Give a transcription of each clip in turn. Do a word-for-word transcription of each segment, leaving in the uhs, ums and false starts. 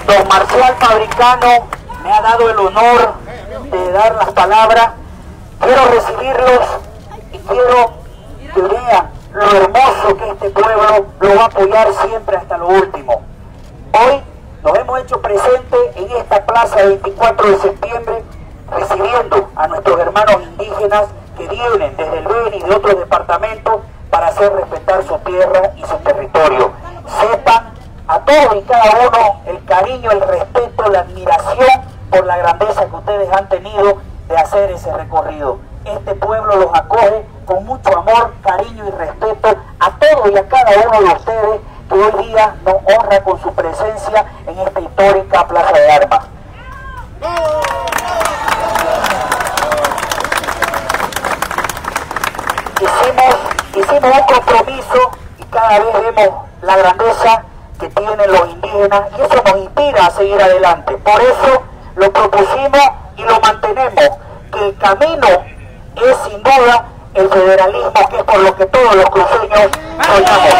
Don Marcial Fabricano me ha dado el honor de dar las palabras. Quiero recibirlos y quiero que vean lo hermoso que este pueblo lo va a apoyar siempre hasta lo último. Hoy nos hemos hecho presente en esta plaza veinticuatro de septiembre, recibiendo a nuestros hermanos indígenas que vienen desde el Beni y de otros departamentos para hacer respetar su tierra y su territorio. Sepan a todos y cada uno el cariño, el respeto, la admiración por la grandeza que ustedes han tenido de hacer ese recorrido. Este pueblo los acoge con mucho amor, cariño y respeto a todos y a cada uno de ustedes que hoy día nos honra con su presencia en esta histórica Plaza de Armas. Hicimos, hicimos un compromiso y cada vez vemos la grandeza que tienen los indígenas y eso nos inspira a seguir adelante. Por eso lo propusimos y lo mantenemos, que el camino es sin duda el federalismo, que es por lo que todos los cruceños soñamos.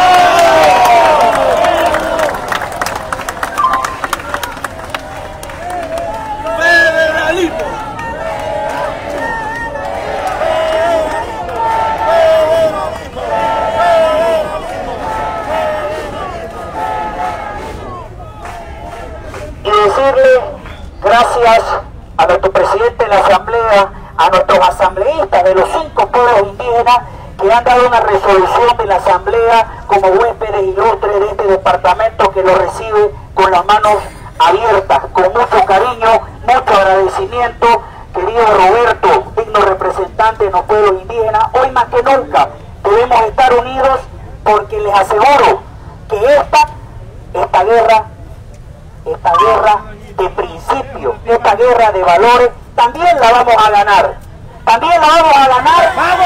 Y decirle gracias a nuestro presidente de la Asamblea, a nuestros asambleístas de los cinco pueblos indígenas que han dado una resolución de la Asamblea como huéspedes ilustres de este departamento, que lo recibe con las manos abiertas, con mucho cariño, mucho agradecimiento. Querido Roberto, digno representante de los pueblos indígenas, hoy más que nunca debemos estar unidos, porque les aseguro que esta, esta guerra, esta guerra de principios, esta guerra de valores, también la vamos a ganar. También la vamos a ganar. ¡Vamos!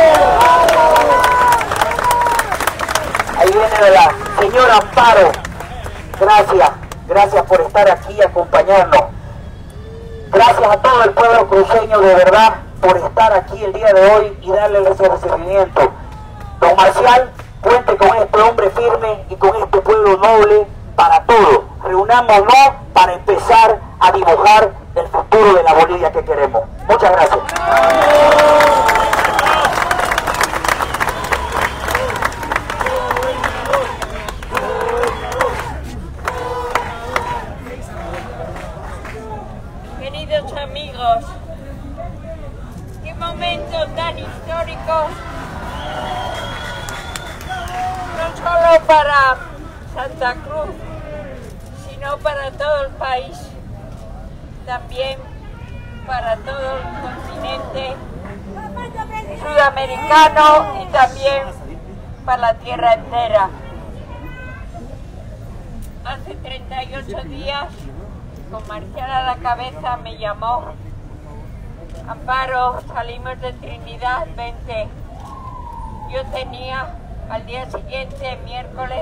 Ahí viene la señora Amparo. Gracias, gracias por estar aquí y acompañarnos. Gracias a todo el pueblo cruceño, de verdad, por estar aquí el día de hoy y darle ese recibimiento. Don Marcial, cuente con este hombre firme y con este pueblo noble para todo. Reunámonos para empezar a dibujar el futuro de la Bolivia que queremos. Muchas gracias. Queridos amigos, qué momento tan histórico, no solo para Santa Cruz, sino para todo el país, también para todo el continente sudamericano y también para la tierra entera. Hace treinta y ocho días, con Marcial a la cabeza, me llamó: Amparo, salimos de Trinidad, vente. Yo tenía al día siguiente, miércoles,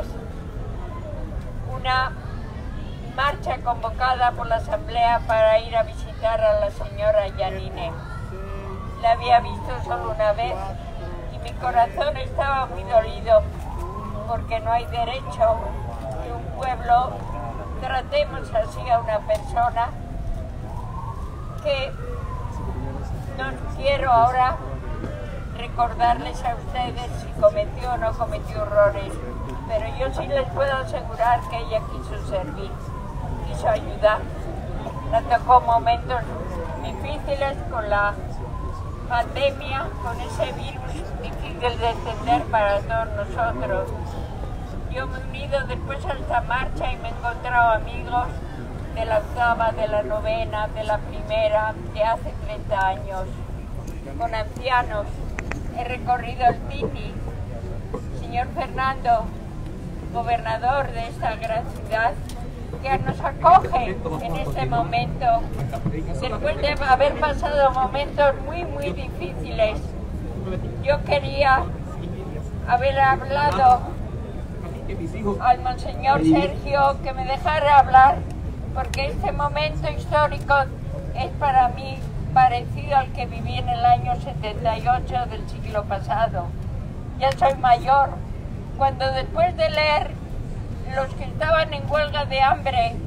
una marcha convocada por la Asamblea para ir a visitar a la señora Yanine. La había visto solo una vez y mi corazón estaba muy dolido, porque no hay derecho que un pueblo tratemos así a una persona. Que no quiero ahora recordarles a ustedes si cometió o no cometió errores, pero yo sí les puedo asegurar que ella quiso servir, quiso ayudar. Le tocó momentos difíciles con la pandemia, con ese virus difícil de entender para todos nosotros. Yo me he unido después a esta marcha y me he encontrado amigos de la octava, de la novena, de la primera, de hace treinta años, con ancianos. He recorrido el Titi. Señor Fernando, gobernador de esta gran ciudad, que nos acoge en este momento, después de haber pasado momentos muy, muy difíciles. Yo quería haber hablado al Monseñor Sergio que me dejara hablar, porque este momento histórico es para mí parecido al que viví en el año setenta y ocho del siglo pasado. Ya soy mayor, cuando después de leer los que estaban en huelga de hambre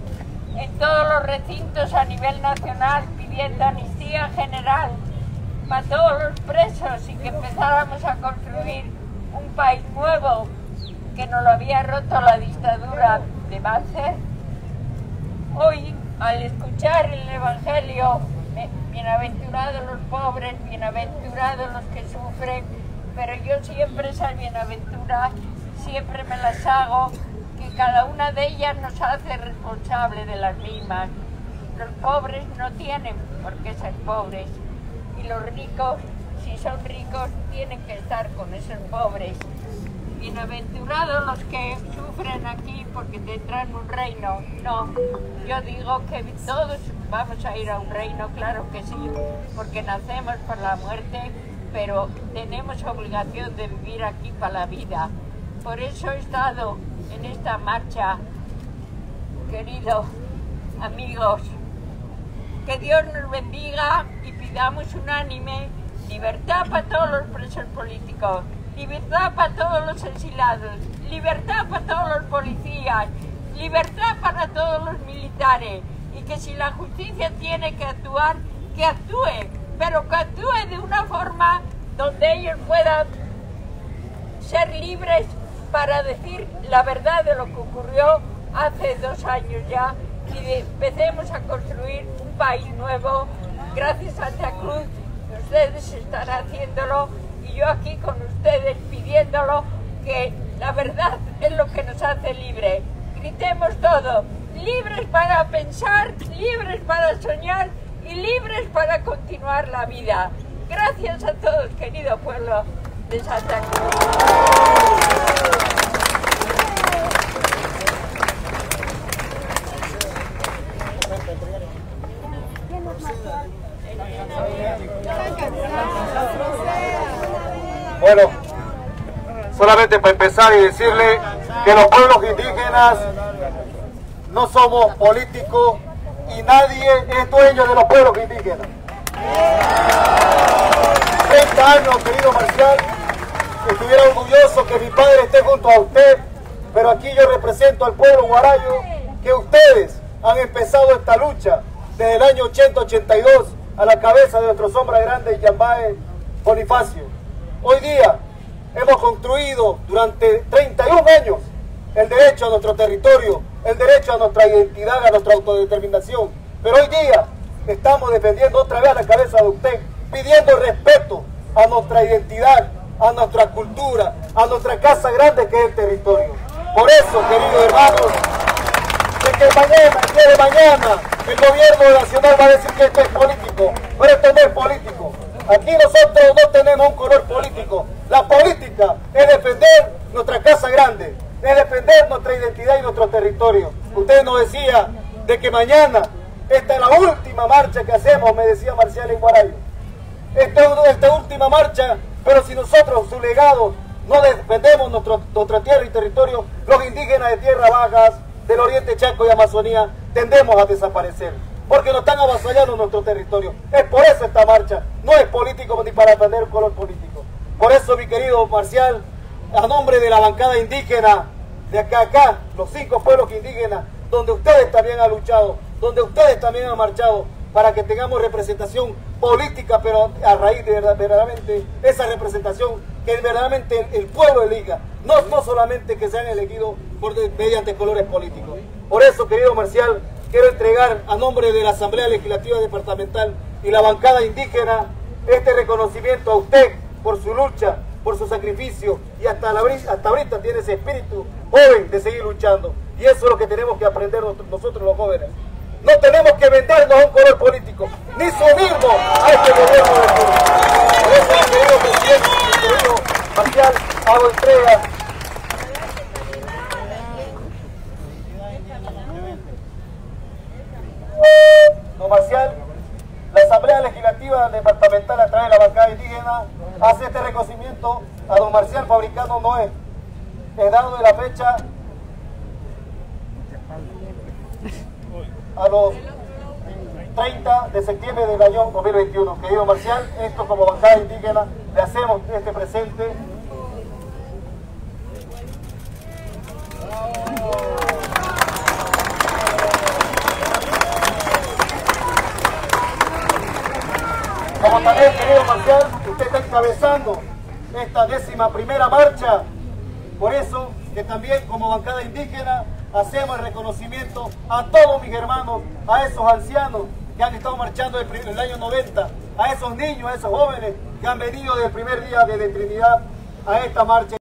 en todos los recintos a nivel nacional pidiendo amnistía general para todos los presos y que empezáramos a construir un país nuevo que nos lo había roto la dictadura de Banzer. Hoy, al escuchar el Evangelio, bienaventurados los pobres, bienaventurados los que sufren, pero yo siempre esas bienaventuras, siempre me las hago, que cada una de ellas nos hace responsable de las mismas. Los pobres no tienen por qué ser pobres, y los ricos, si son ricos, tienen que estar con esos pobres. Bienaventurados los que sufren aquí porque tendrán un reino. No, yo digo que todos vamos a ir a un reino, claro que sí, porque nacemos por la muerte, pero tenemos obligación de vivir aquí para la vida. Por eso he estado en esta marcha, queridos amigos. Que Dios nos bendiga y pidamos unánime libertad para todos los presos políticos, libertad para todos los exilados, libertad para todos los policías, libertad para todos los militares, y que si la justicia tiene que actuar, que actúe, pero que actúe de una forma donde ellos puedan ser libres para decir la verdad de lo que ocurrió hace dos años ya, y empecemos a construir un país nuevo. Gracias a Santa Cruz, ustedes están haciéndolo, y yo aquí con ustedes pidiéndolo, que la verdad es lo que nos hace libres. Gritemos todo, libres para pensar, libres para soñar y libres para continuar la vida. Gracias a todos, querido pueblo de Santa Cruz. Bueno, solamente para empezar y decirle que los pueblos indígenas no somos políticos y nadie es dueño de los pueblos indígenas. treinta años, querido Marcial, estuviera orgulloso que mi padre esté junto a usted, pero aquí yo represento al pueblo guarayo, que ustedes han empezado esta lucha desde el año ochenta ochenta y dos a la cabeza de nuestro sombra grande, Yambae Bonifacio. Hoy día hemos construido durante treinta y un años el derecho a nuestro territorio, el derecho a nuestra identidad, a nuestra autodeterminación. Pero hoy día estamos defendiendo otra vez a la cabeza de usted, pidiendo respeto a nuestra identidad, a nuestra cultura, a nuestra casa grande que es el territorio. Por eso, queridos hermanos, de que mañana, el día de mañana, el gobierno nacional va a decir que esto es político, pero esto no es político. Aquí nosotros no tenemos un color político. La política es defender nuestra casa grande, es defender nuestra identidad y nuestro territorio. Usted nos decía de que mañana, esta es la última marcha que hacemos, me decía Marcial en Guarayo. Esta es esta última marcha, pero si nosotros, su legado, no defendemos nuestro, nuestra tierra y territorio, los indígenas de tierras bajas, del Oriente Chaco y Amazonía, tendemos a desaparecer, porque nos están avasallando nuestro territorio. Es por eso esta marcha, no es político ni para defender un color político. Por eso, mi querido Marcial, a nombre de la bancada indígena, de acá a acá, los cinco pueblos indígenas, donde ustedes también han luchado, donde ustedes también han marchado, para que tengamos representación política, pero a raíz de verdad, verdaderamente esa representación que verdaderamente el, el pueblo elija, no, no solamente que sean elegidos por, mediante colores políticos. Por eso, querido Marcial, quiero entregar a nombre de la Asamblea Legislativa Departamental y la bancada indígena este reconocimiento a usted por su lucha, por su sacrificio, y hasta, la, hasta ahorita tiene ese espíritu joven de seguir luchando, y eso es lo que tenemos que aprender nosotros los jóvenes. No tenemos que vendernos a un color político, ni subirnos a este gobierno de Cuba. Por eso, mi querido presidente, mi querido Marcial, hago entrega. Don Marcial, la Asamblea Legislativa Departamental, a través de la bancada indígena, hace este reconocimiento a don Marcial Fabricano Noé, he dado de la fecha a los treinta de septiembre del año dos mil veintiuno. Querido Marcial, esto como bancada indígena le hacemos este presente. Como también, querido Marcial, usted está encabezando esta décima primera marcha. Por eso que también como bancada indígena hacemos el reconocimiento a todos mis hermanos, a esos ancianos que han estado marchando desde el año noventa, a esos niños, a esos jóvenes que han venido desde el primer día de Trinidad a esta marcha.